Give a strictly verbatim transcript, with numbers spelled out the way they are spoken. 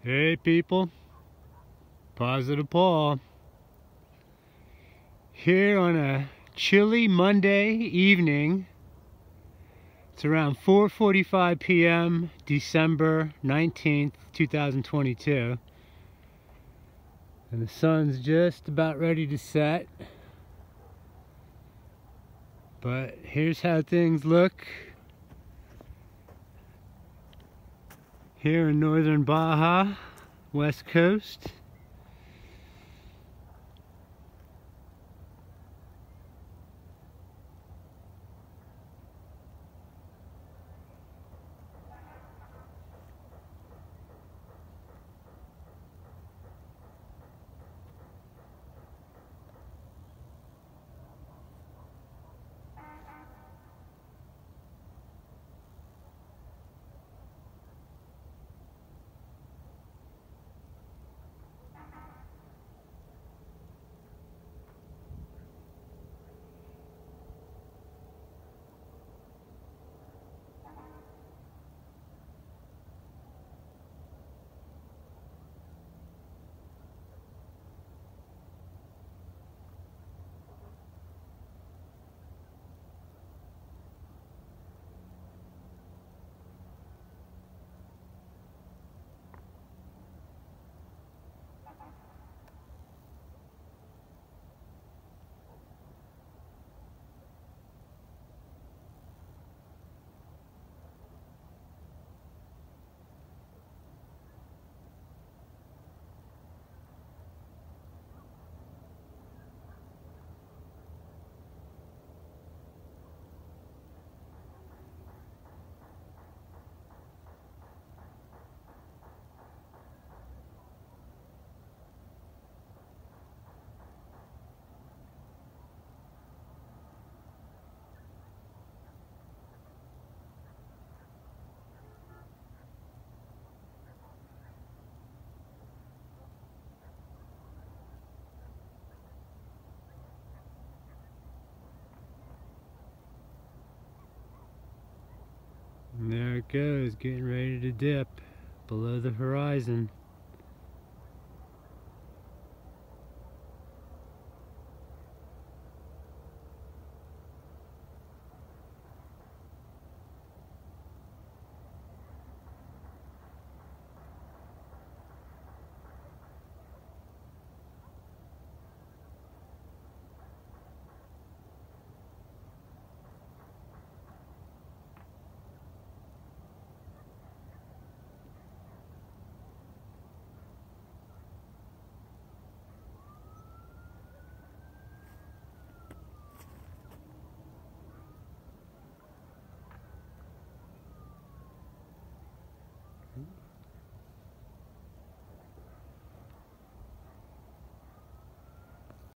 Hey people, Positive Paul here on a chilly Monday evening. It's around four forty-five p m December nineteenth two thousand twenty-two, and the sun's just about ready to set. But here's how things look here in northern Baja, west coast. And there it goes, getting ready to dip below the horizon.